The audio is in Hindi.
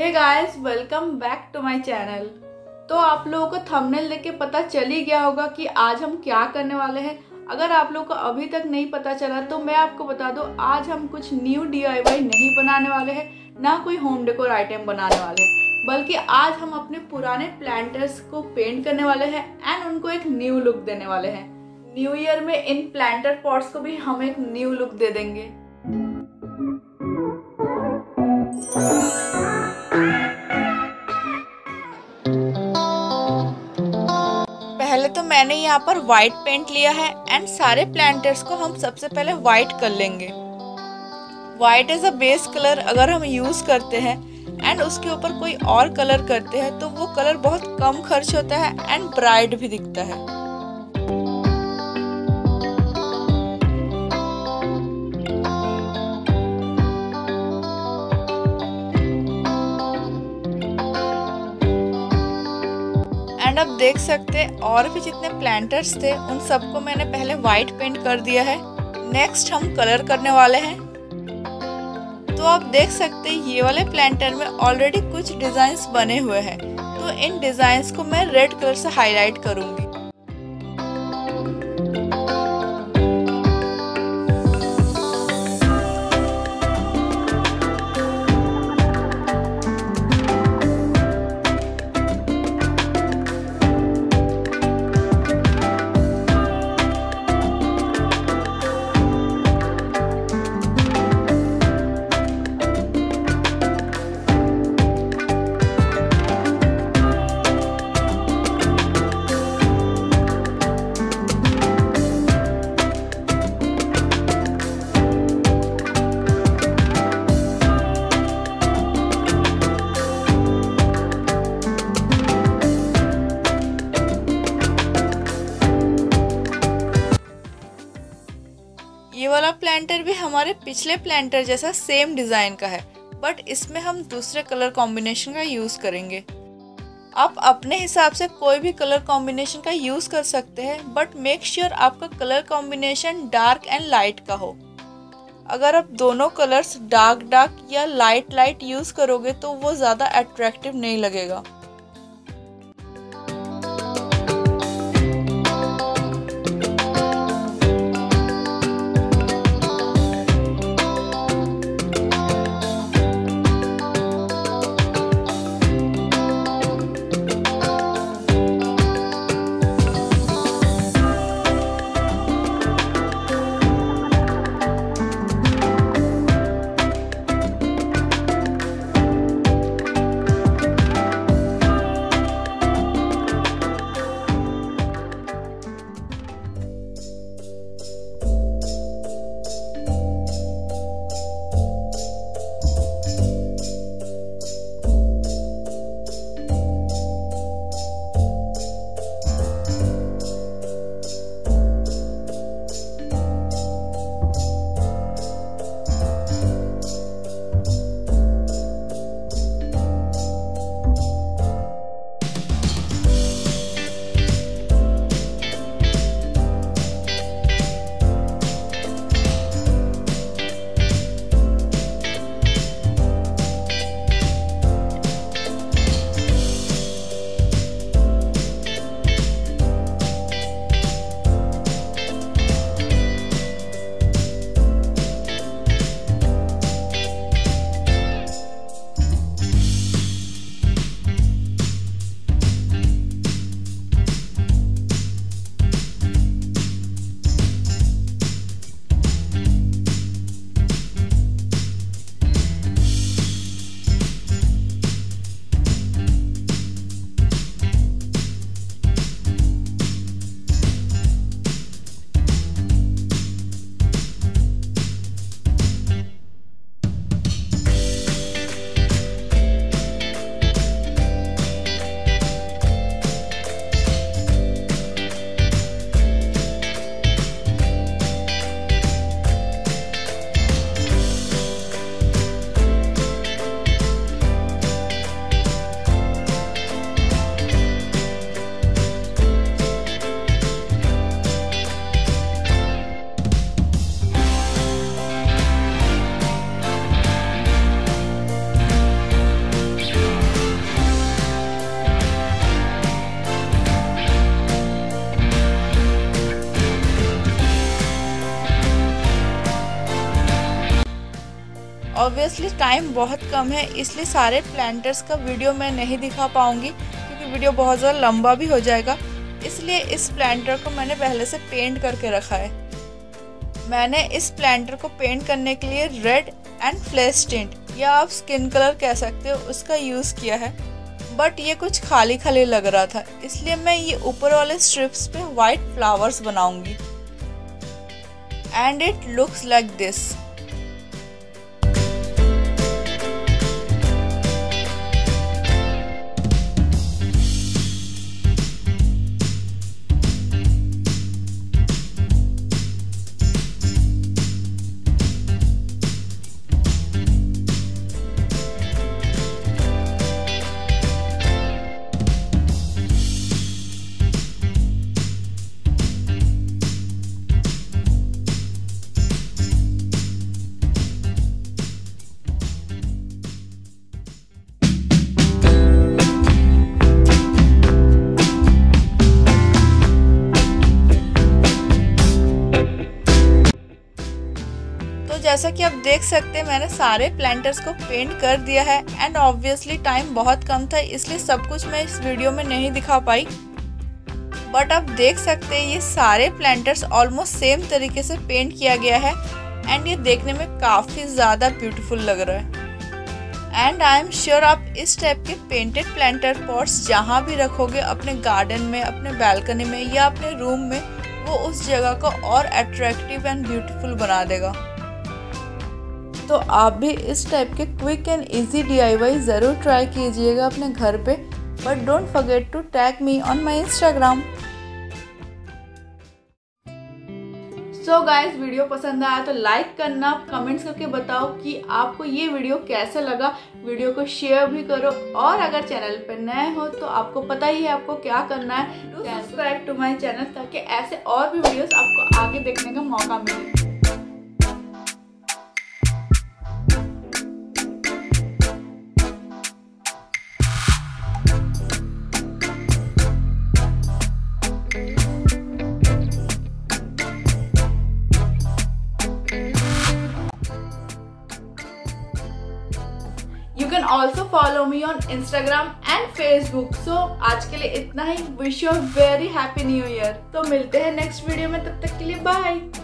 Hey guys, welcome back to my channel. तो आप लोगों को थंबनेल देख के पता चल ही गया होगा कि आज हम क्या करने वाले हैं। अगर आप लोगों को अभी तक नहीं पता चला तो मैं आपको बता दूं, आज हम कुछ न्यू DIY नहीं बनाने वाले हैं, ना कोई होम डेकोर आइटम बनाने वाले हैं, बल्कि आज हम अपने पुराने प्लांटर्स को पेंट करने वाले हैं एंड उनको एक न्यू लुक देने वाले हैं। न्यू ईयर में इन प्लांटर पॉट्स को भी हम एक न्यू लुक दे देंगे। पहले तो मैंने यहाँ पर व्हाइट पेंट लिया है एंड सारे प्लांटर्स को हम सबसे पहले व्हाइट कर लेंगे। White as a base colour अगर हम यूज करते हैं एंड उसके ऊपर कोई और कलर करते हैं तो वो कलर बहुत कम खर्च होता है एंड ब्राइट भी दिखता है। एंड अब देख सकते हैं और भी जितने प्लांटर्स थे उन सबको मैंने पहले व्हाइट पेंट कर दिया है। नेक्स्ट हम कलर करने वाले हैं। तो आप देख सकते हैं ये वाले प्लांटर में ऑलरेडी कुछ डिजाइन्स बने हुए हैं, तो इन डिजाइन्स को मैं रेड कलर से हाईलाइट करूंगी। ये वाला प्लांटर भी हमारे पिछले प्लांटर जैसा सेम डिजाइन का है, बट इसमें हम दूसरे कलर कॉम्बिनेशन का यूज करेंगे। आप अपने हिसाब से कोई भी कलर कॉम्बिनेशन का यूज कर सकते हैं, बट मेक श्योर आपका colour combination dark and light का हो। अगर आप दोनों कलर्स डार्क या लाइट यूज करोगे तो वो ज्यादा अट्रैक्टिव नहीं लगेगा। ऑब्वियसली टाइम बहुत कम है, इसलिए सारे प्लांटर्स का वीडियो मैं नहीं दिखा पाऊँगी क्योंकि वीडियो बहुत ज़्यादा लंबा भी हो जाएगा। इसलिए इस प्लांटर को मैंने पहले से पेंट करके रखा है। मैंने इस प्लांटर को पेंट करने के लिए रेड एंड फ्लैश टिंट या आप स्किन कलर कह सकते हो उसका यूज़ किया है, बट ये कुछ खाली खाली लग रहा था, इसलिए मैं ये ऊपर वाले स्ट्रिप्स पे वाइट फ्लावर्स बनाऊंगी and it looks like this. जैसा कि आप देख सकते हैं मैंने सारे प्लांटर्स को पेंट कर दिया है एंड ऑब्वियसली टाइम बहुत कम था, इसलिए सब कुछ मैं इस वीडियो में नहीं दिखा पाई। बट आप देख सकते हैं ये सारे प्लांटर्स ऑलमोस्ट सेम तरीके से पेंट किया गया है एंड ये देखने में काफ़ी ज़्यादा ब्यूटीफुल लग रहा है। एंड आई एम श्योर आप इस टाइप के पेंटेड प्लांटर पॉट्स जहाँ भी रखोगे अपने गार्डन में, अपने बालकनी में या अपने रूम में, वो उस जगह को और अट्रैक्टिव एंड ब्यूटीफुल बना देगा। तो आप भी इस टाइप के क्विक एंड इजी DIY ज़रूर ट्राई कीजिएगा अपने घर पे, but don't forget to tag me on my Instagram. So guys, video पसंद आया तो लाइक करना, कमेंट्स करके बताओ कि आपको ये वीडियो कैसा लगा। वीडियो को शेयर भी करो और अगर चैनल पर नए हो तो आपको पता ही है आपको क्या करना है, to subscribe to my channel ताकि ऐसे और भी वीडियोस आपको आगे देखने का मौका मिले। You can also follow me on Instagram and Facebook. So आज के लिए इतना ही। Wish you a very happy new year। तो मिलते हैं नेक्स्ट वीडियो में, तब तक के लिए बाय।